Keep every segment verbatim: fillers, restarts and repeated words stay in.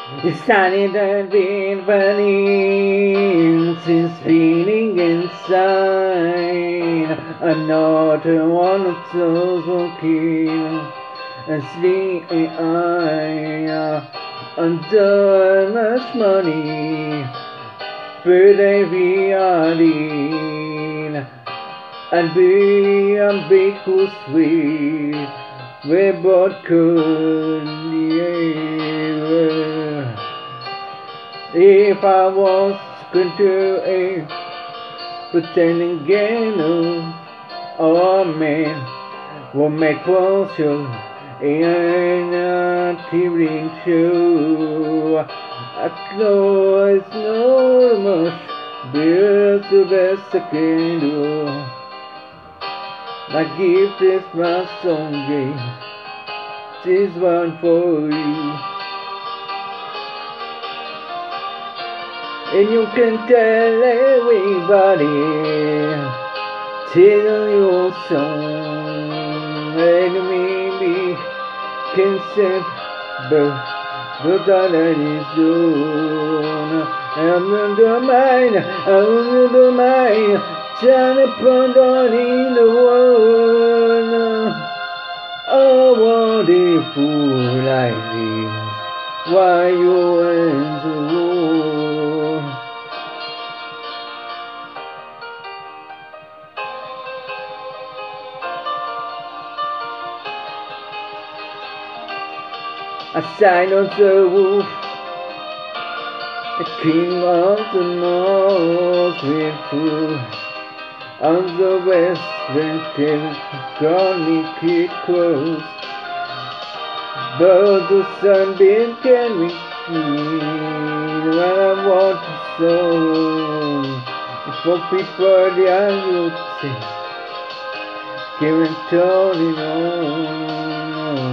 It's started and been burning since feeling inside. I'm not one of those who kill and sleepy eye under much money. But I reality and be ambiguous sweet. We both could live. If I was going to a pretending again, oh man, what make was you in a T V show? I know it's not much, but it's the best I can do. My gift is my song game. This one for you. And you can tell everybody, tell your song. And maybe can send, but but that is soon. I'm under mine, I'm under mine. Trying to put on in the world. Oh, what a fool life is. Why you went to war? A sign of the wolf, a king of the north with food. On the west, when till Johnny keep close, but the sunbeam can be seen when I want to soul. For people the I would say, give and turning on.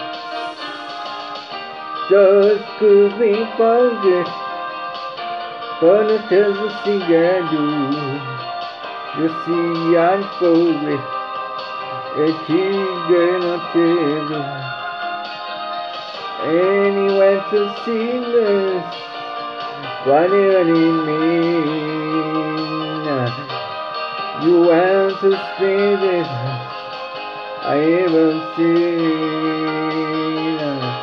Just could be forget, but it doesn't see I do. You see, I'm forward, and she's gonna tell you. And he went to see this, what did it mean? You went to see this, I ever seen.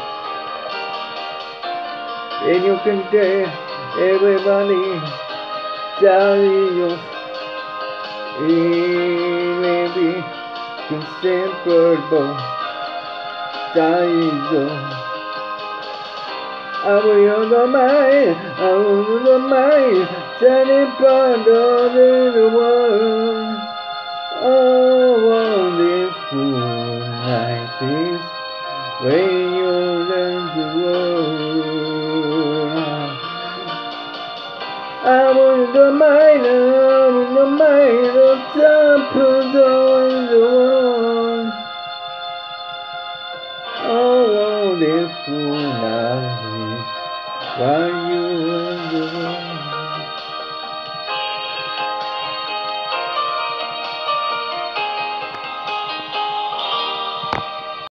And you can tell everybody, tell you. It may be considerable size. I will on the mind, I will on the mind, turning part of the world. Oh, wonderful life is when you learn the world. I will the mind, I will the mind of top of the world. Oh, wonderful life is while you are the world.